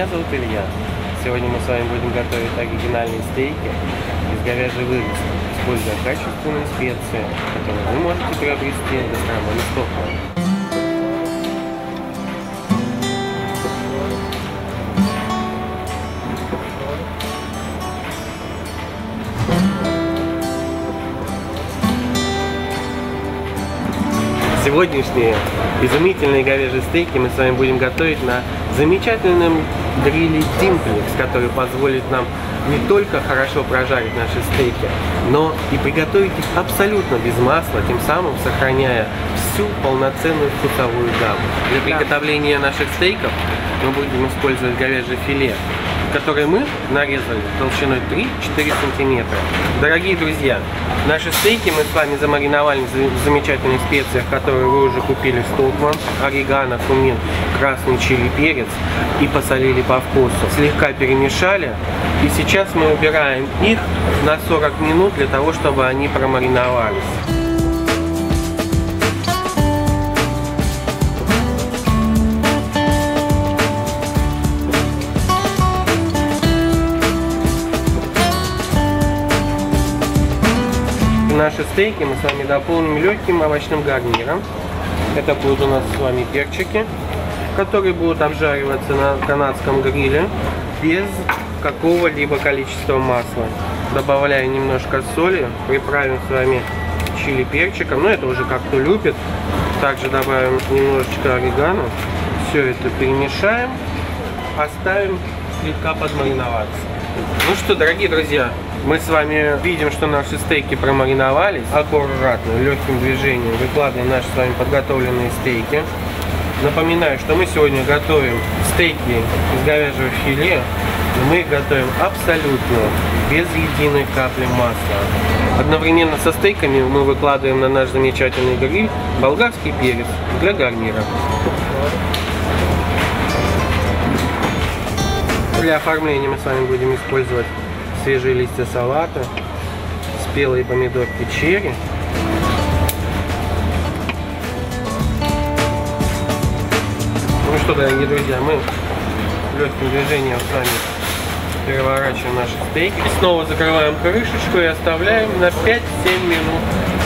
зовут Илья. Сегодня мы с вами будем готовить оригинальные стейки из говяжьей вырезки, используя качественные специи, которые вы можете приобрести в гастрономе Стокман. Сегодняшние изумительные говяжьи стейки мы с вами будем готовить на замечательном гриле Simplex, который позволит нам не только хорошо прожарить наши стейки, но и приготовить их абсолютно без масла, тем самым сохраняя всю полноценную вкусовую гамму. Для приготовления наших стейков мы будем использовать говяжье филе, которое мы нарезали толщиной 3-4 сантиметра. Дорогие друзья, наши стейки мы с вами замариновали в замечательных специях, которые вы уже купили в Стокман: орегано, кумин, красный чили, перец, и посолили по вкусу. Слегка перемешали, и сейчас мы убираем их на 40 минут для того, чтобы они промариновались. Наши стейки мы с вами дополним легким овощным гарниром. Это будут у нас с вами перчики, которые будут обжариваться на канадском гриле без какого-либо количества масла. Добавляем немножко соли, приправим с вами чили перчиком, но это уже как кто любит. Также добавим немножечко орегано. Все это перемешаем, оставим слегка подмариноваться. Ну что, дорогие друзья, мы с вами видим, что наши стейки промариновались. Аккуратно, легким движением выкладываем наши с вами подготовленные стейки. Напоминаю, что мы сегодня готовим стейки из говяжьего филе. Мы их готовим абсолютно без единой капли масла. Одновременно со стейками мы выкладываем на наш замечательный гриль болгарский перец для гарнира. Для оформления мы с вами будем использовать свежие листья салата, спелые помидорки черри. Ну что, дорогие друзья, мы легким движением с вами переворачиваем наши стейки. И снова закрываем крышечку и оставляем на 5-7 минут.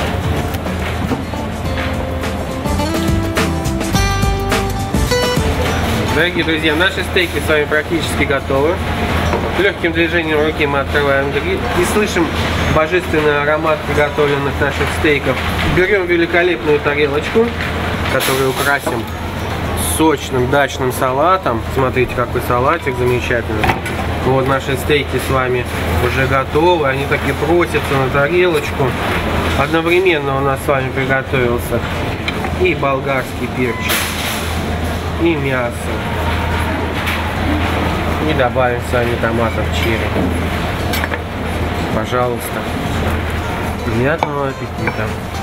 Дорогие друзья, наши стейки с вами практически готовы. Легким движением руки мы открываем гриль и слышим божественный аромат приготовленных наших стейков. Берем великолепную тарелочку, которую украсим сочным дачным салатом. Смотрите, какой салатик замечательный. Вот наши стейки с вами уже готовы. Они так и просятся на тарелочку. Одновременно у нас с вами приготовился и болгарский перчик, и мясо. И добавим с вами томатов черри. Пожалуйста. Приятного аппетита.